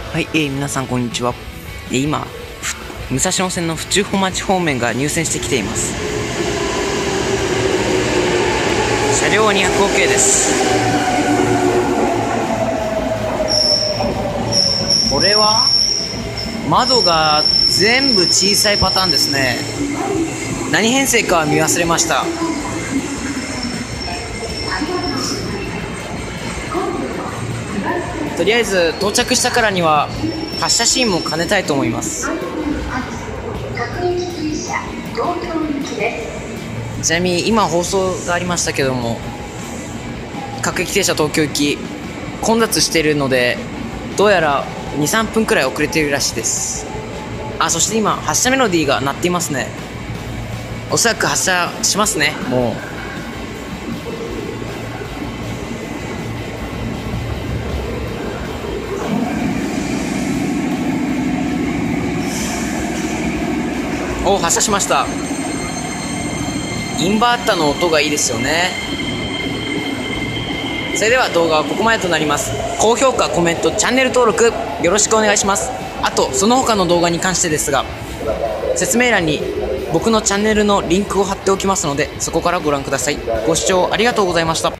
はい、皆さんこんにちは。今、武蔵野線の府中本町方面が入線してきています。車両は200 OK です。これは窓が全部小さいパターンですね。何編成かは見忘れました。とりあえず到着したからには発車シーンも兼ねたいと思います。ちなみに今放送がありましたけども、各駅停車東京行き混雑しているので、どうやら 2,3 分くらい遅れているらしいです。そして今発車メロディーが鳴っていますね。おそらく発車しますね。もう発車しました。インバータの音がいいですよね。それでは動画はここまでとなります。高評価、コメント、チャンネル登録よろしくお願いします。あとその他の動画に関してですが、説明欄に僕のチャンネルのリンクを貼っておきますので、そこからご覧ください。ご視聴ありがとうございました。